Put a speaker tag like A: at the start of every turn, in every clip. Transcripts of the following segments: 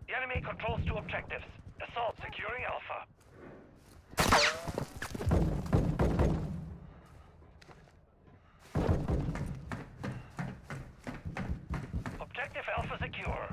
A: The enemy controls 2 objectives. Assault securing Alpha. Objective Alpha secure.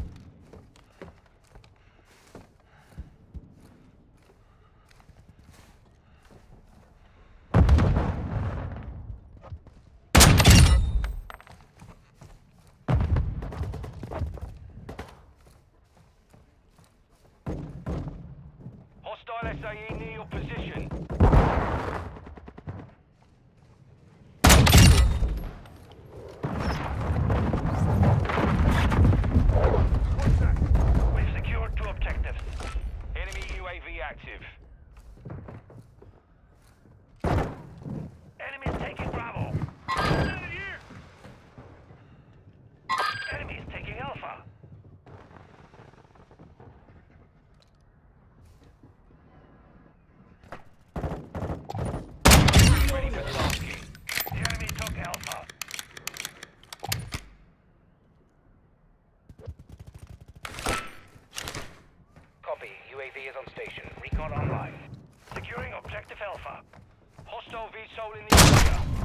A: Hostile SAE near your position. We've secured 2 objectives. Enemy UAV active. Enemies taking Bravo. Enemies taking Alpha. Ready for tasking. The enemy took Alpha. Copy. UAV is on station. Recon online. Securing objective Alpha. Hostile VSOL in the area.